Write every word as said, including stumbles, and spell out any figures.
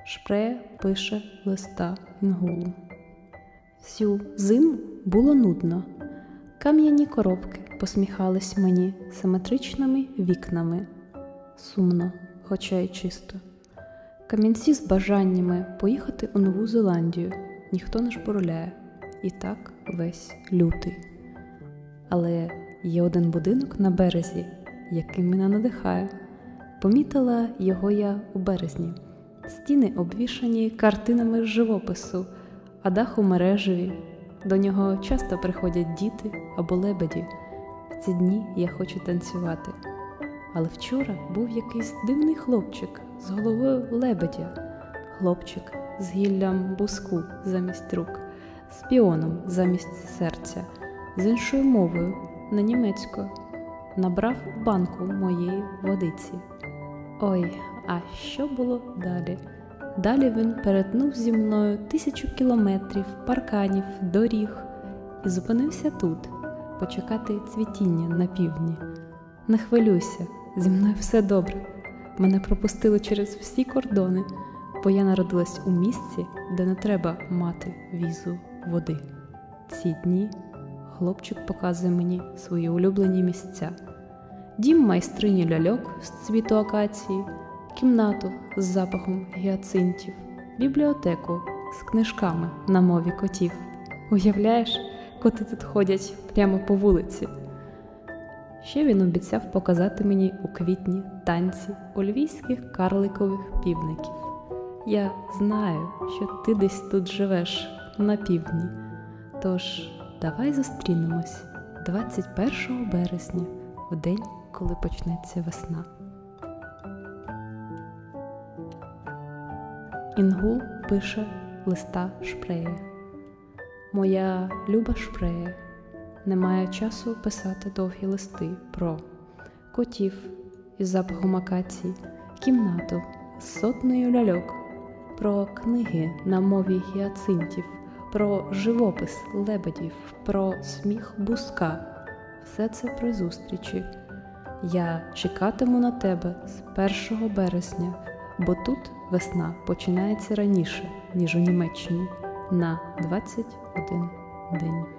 Шпрея пише листа Інгулу. Всю зиму було нудно. Кам'яні коробки посміхались мені симетричними вікнами. Сумно, хоча й чисто. Камінці з бажаннями поїхати у Нову Зеландію ніхто не жбурляє. І так весь лютий. Але є один будинок на березі, який мене надихає. Помітила його я у березні. Стіни обвішані картинами з живопису, а дах у мережеві. До нього часто приходять діти або лебеді. В ці дні я хочу танцювати. Але вчора був якийсь дивний хлопчик з головою лебедя. Хлопчик з гіллям буску замість рук, з піоном замість серця, з іншою мовою, не німецькою. Набрав банку моєї водиці. Ой, а що було далі? Далі він перетнув зі мною тисячу кілометрів, парканів, доріг і зупинився тут, почекати цвітіння на півдні. Не хвилюйся, зі мною все добре. Мене пропустили через всі кордони, бо я народилась у місці, де не треба мати візу води. Ці дні хлопчик показує мені свої улюблені місця. Дім майстрині ляльок з цвіту акації, кімнату з запахом гіацинтів, бібліотеку з книжками на мові котів. Уявляєш, коти тут ходять прямо по вулиці. Ще він обіцяв показати мені у квітні танці у львівських карликових півників. Я знаю, що ти десь тут живеш, на півдні. Тож, давай зустрінемось двадцять першого березня, в день, коли почнеться весна. Інгул пише листа Шпреї. Моя люба Шпрея, немає часу писати довгі листи про котів із запахом акації, кімнату з сотнею ляльок, про книги на мові гіацинтів, про живопис лебедів, про сміх буска. Все це при зустрічі. Я чекатиму на тебе з першого березня, бо тут весна починається раніше, ніж у Німеччині, на двадцять один день.